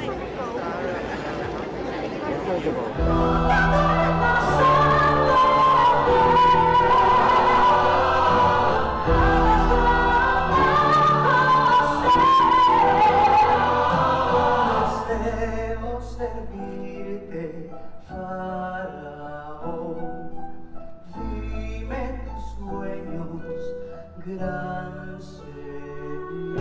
Deseo servirte, Faraón. Dime tus sueños, gran Señor.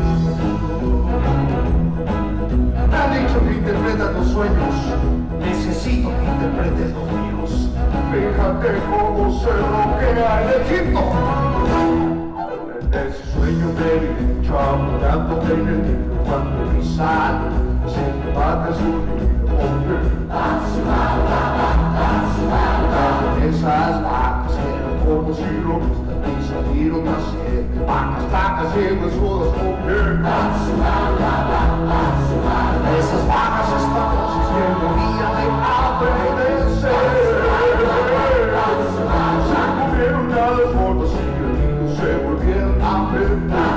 Me han dicho que interpretas los sueños. Necesito que interpretes los míos. Fíjate cómo se roquea el Egipto. En ese sueño te vi chamullándote en el libro cuando mi sangre se te bate su libro. Esas vacas eran como si lo viste y salieron a ser vacas, vacas huesudas con piel. Esas vacas espantosas que morían de hambre y de sed se comieron a las botas y el niño se volvieron a ver.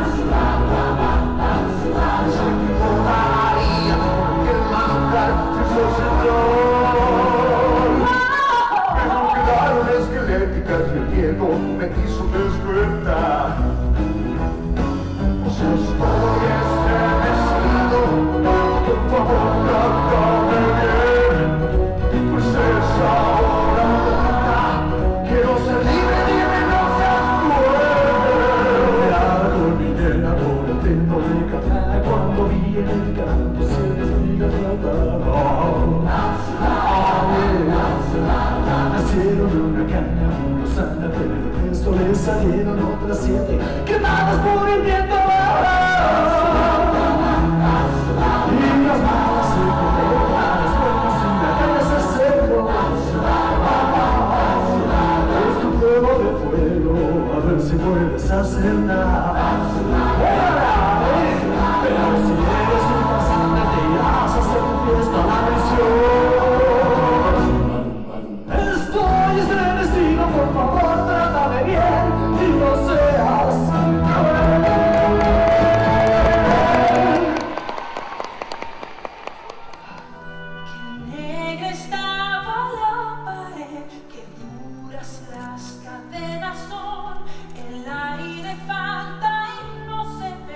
Se equivocaría que matar si sos Señor. Pero quedaron esqueléticas y el miedo me quiso despertar. Pues estoy estremecido, por favor trátame bien. Pues es ahora nunca, quiero ser libre, dime no seas cruel. Algo mi nena por el tiempo de cantar, cuando vi en el canto se desliga trataba. Nacieron una caña muy sana, pero el resto le salieron otras 7 quemadas por el viento. Y las malas se comieron a las buenas y la caña se secó. Es tu prueba de fuego, a ver si puedes hacer nada. Pero si eres un pasante te irás a hacer fiesta a la prisión. Estoy estremecido, por favor trátame bien y no seas cruel. Qué negra estaba la pared, qué duras las cadenas son, el aire falta y no se ve.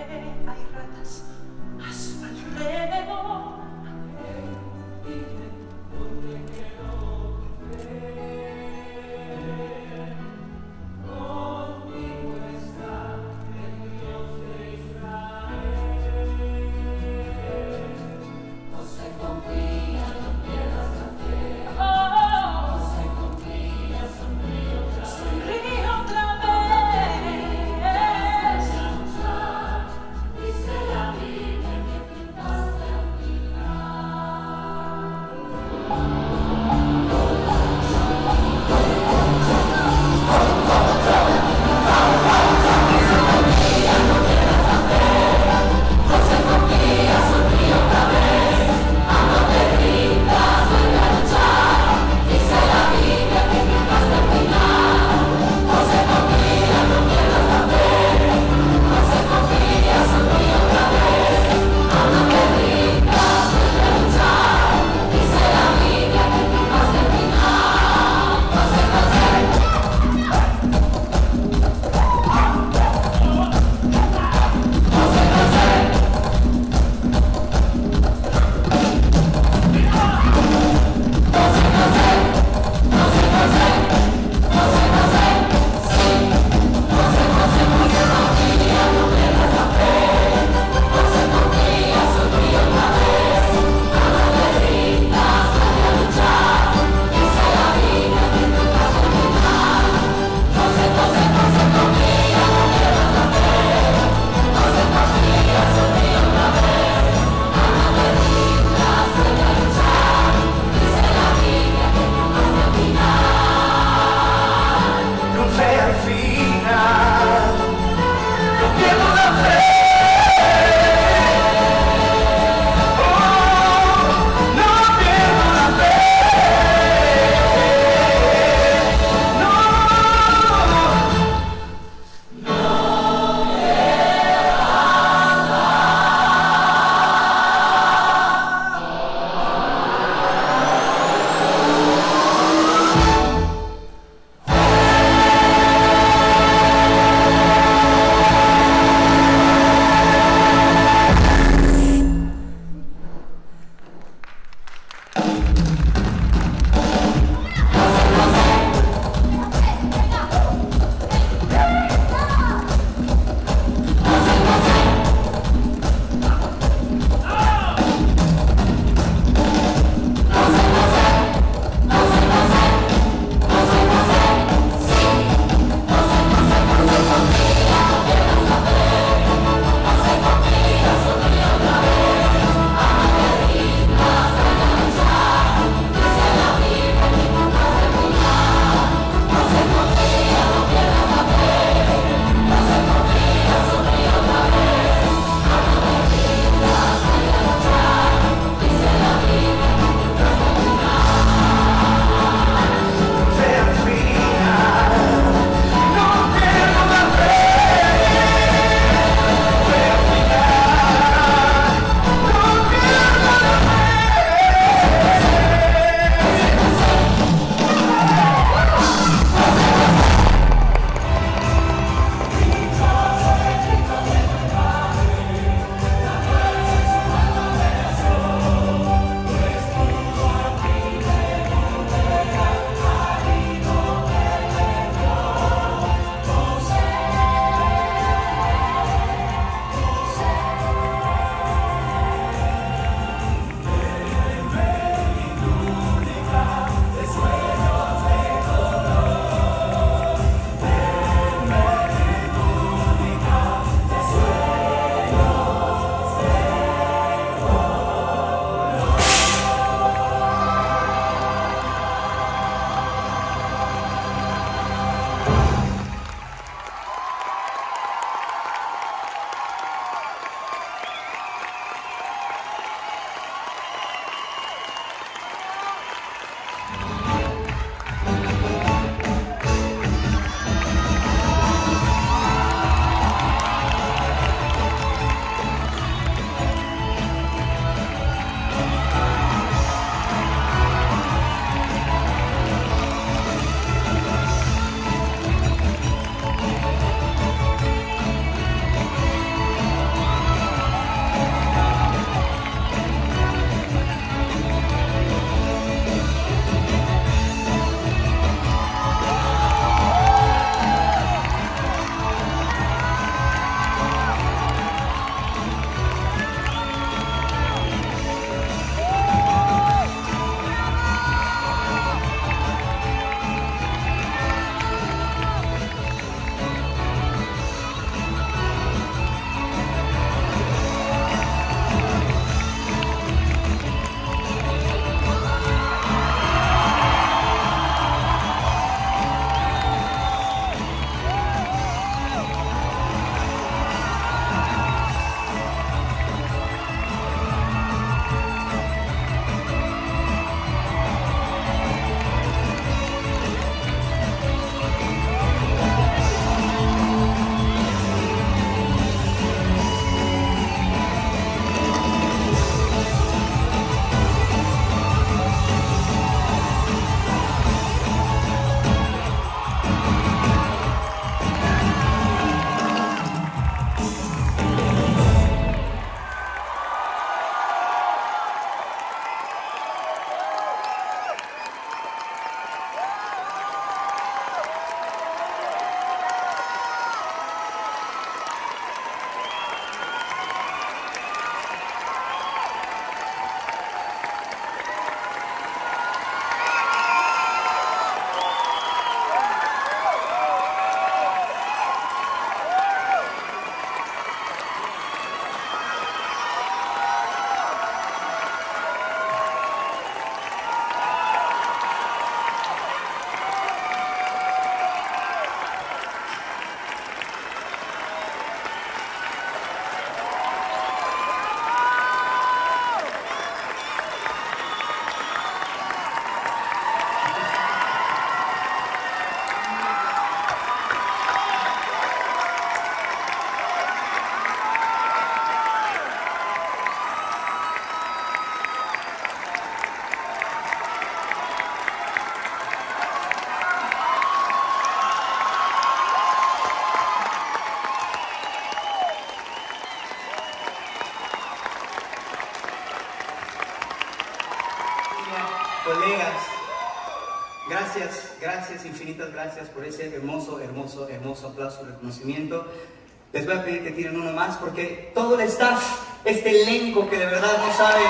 Gracias, infinitas gracias por ese hermoso aplauso de reconocimiento. Les voy a pedir que tiren uno más porque todo el staff, este elenco que de verdad no saben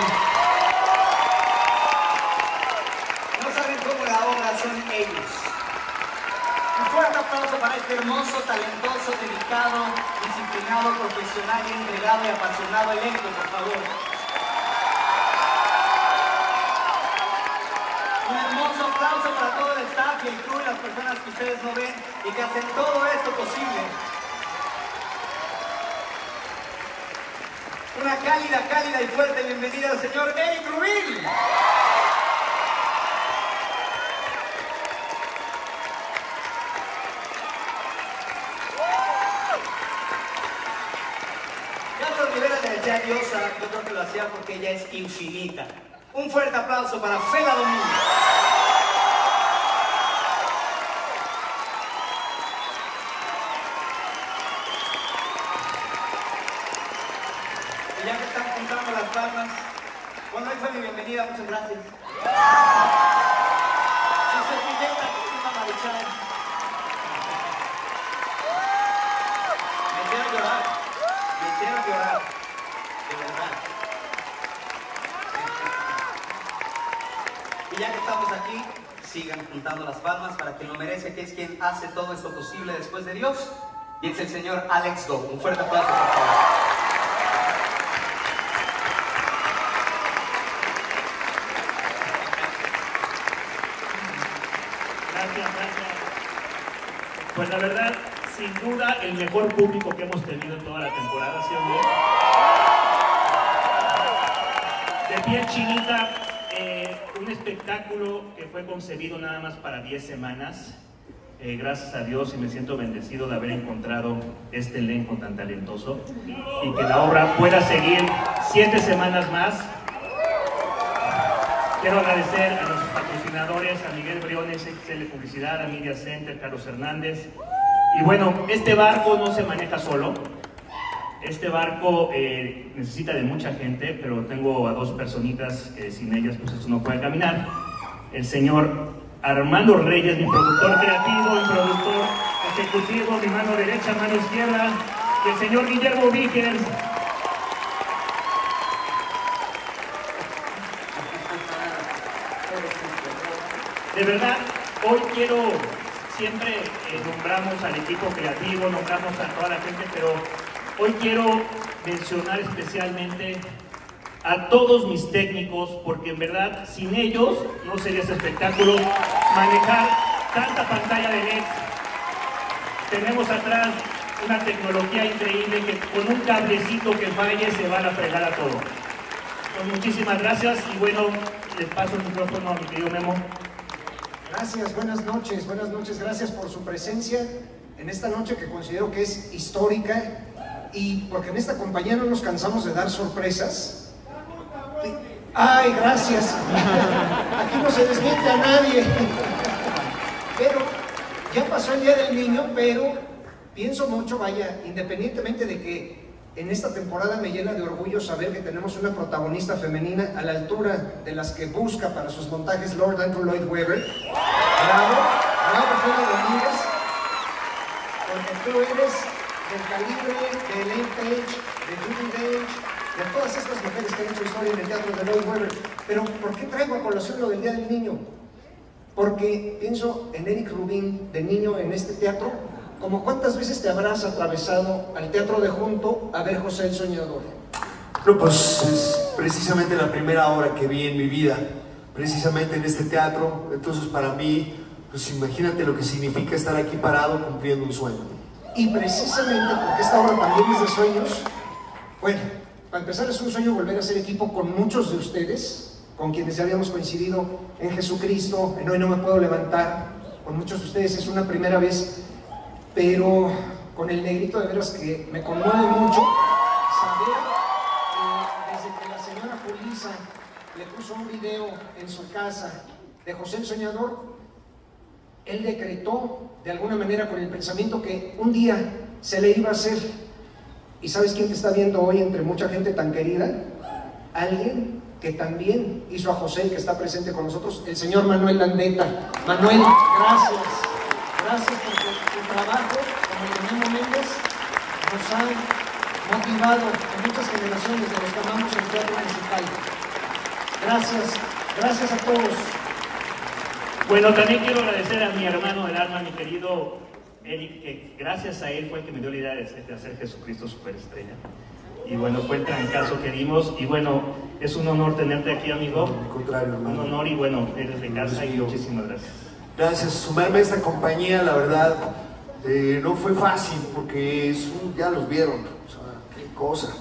cómo la obra, son ellos. Un fuerte aplauso para este hermoso, talentoso, dedicado, disciplinado, profesional y entregado y apasionado elenco, por favor. Un hermoso aplauso para todo el staff y el crew y las personas que ustedes no ven y que hacen todo esto posible. Una cálida y fuerte bienvenida al señor Eric Rubin. Carlos Rivera le decía diosa, yo creo que lo hacía porque ella es infinita. Un fuerte aplauso para Fela Domingo. Y ya que están juntando las palmas, bueno, ahí fue mi bienvenida, muchas gracias. Su servilleta, Cristina Marichal. Me hicieron llorar, de verdad. Y ya que estamos aquí, sigan juntando las palmas para quien lo merece, que es quien hace todo esto posible después de Dios, y es el señor Alex Go. Un fuerte aplauso, por favor. Gracias. Pues la verdad, sin duda, el mejor público que hemos tenido en toda la temporada, ¿sí o no? De piel chinita, un espectáculo que fue concebido nada más para 10 semanas. Gracias a Dios y me siento bendecido de haber encontrado este elenco tan talentoso y que la obra pueda seguir 7 semanas más. Quiero agradecer a nuestros patrocinadores, a Miguel Briones, XL Publicidad, a Media Center, Carlos Hernández. Y bueno, este barco no se maneja solo. Este barco necesita de mucha gente, pero tengo a 2 personitas que sin ellas pues esto no puede caminar. El señor Armando Reyes, mi productor creativo, mi productor ejecutivo, mi mano derecha, mano izquierda. Y el señor Guillermo Víquez. De verdad, hoy quiero, siempre nombramos al equipo creativo, nombramos a toda la gente, pero hoy quiero mencionar especialmente a todos mis técnicos, porque en verdad, sin ellos no sería ese espectáculo. Manejar tanta pantalla de LED. Tenemos atrás una tecnología increíble que con un cablecito que falle se va a la fregada todo. Pues muchísimas gracias y bueno, les paso el micrófono a mi querido Memo. Gracias, buenas noches, gracias por su presencia en esta noche que considero que es histórica y porque en esta compañía no nos cansamos de dar sorpresas. ¡Ay, gracias! Aquí no se desmiente a nadie. Pero ya pasó el Día del Niño, pero pienso mucho, vaya, independientemente de que en esta temporada me llena de orgullo saber que tenemos una protagonista femenina a la altura de las que busca para sus montajes Lord Andrew Lloyd Webber. Bravo, Fela Domínguez, porque tú eres del calibre de Elaine Page, de Judi Dench, de todas estas mujeres que han hecho historia en el teatro de Lloyd Webber. Pero ¿por qué traigo a colación lo del Día del Niño? Porque pienso en Eric Rubin de niño en este teatro, como cuántas veces te habrás atravesado al teatro de junto a ver José el Soñador. No, pues es precisamente la primera obra que vi en mi vida, precisamente en este teatro. Entonces para mí, pues imagínate lo que significa estar aquí parado cumpliendo un sueño. Y precisamente porque esta obra también es de sueños, bueno, para empezar es un sueño volver a ser equipo con muchos de ustedes, con quienes ya habíamos coincidido en Jesucristo, en Hoy No Me Puedo Levantar. Con muchos de ustedes es una primera vez, pero con el negrito de veras que me conmueve mucho saber que desde que la señora Julisa le puso un video en su casa de José el Soñador, él decretó de alguna manera con el pensamiento que un día se le iba a hacer. ¿Y sabes quién te está viendo hoy entre mucha gente tan querida? Alguien que también hizo a José, que está presente con nosotros, el señor Manuel Landeta. Manuel, gracias. Gracias porque tu trabajo, como el de Memo Méndez, nos ha motivado a muchas generaciones de los que amamos el teatro musical. Gracias, gracias a todos. Bueno, también quiero agradecer a mi hermano del alma, mi querido Eric, que gracias a él fue el que me dio la idea de hacer Jesucristo Superestrella. Y bueno, fue el trancazo que dimos. Y bueno, es un honor tenerte aquí, amigo. Al contrario, hermano. Un honor y bueno, eres de casa y muchísimas gracias. Gracias, sumarme a esta compañía, la verdad, no fue fácil porque ya los vieron, o sea, qué cosa.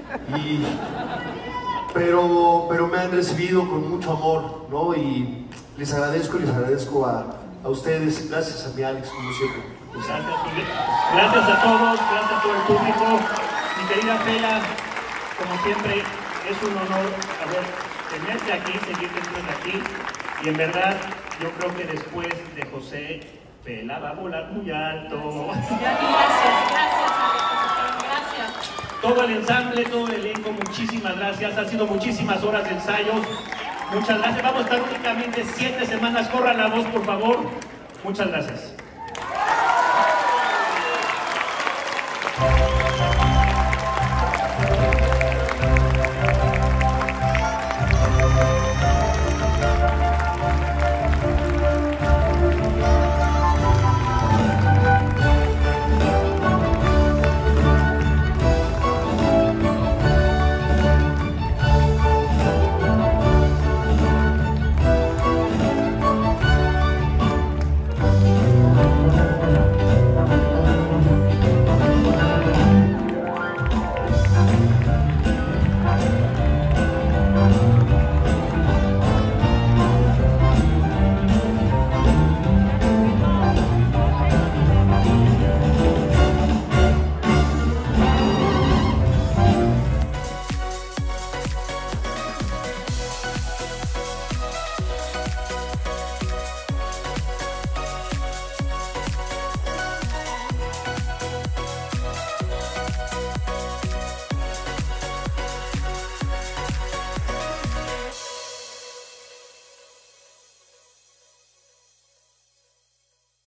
Pero me han recibido con mucho amor, ¿no? Y les agradezco a ustedes, gracias a mi Alex, como siempre. Gracias a todos, gracias a todo el público. Mi querida Fela, como siempre, es un honor tenerte aquí, seguirte aquí. Y en verdad, yo creo que después de José, Fela va a volar muy alto. Gracias, gracias. Todo el ensamble, todo el elenco, muchísimas gracias. Han sido muchísimas horas de ensayos. Muchas gracias. Vamos a estar únicamente 7 semanas. Corran la voz, por favor. Muchas gracias.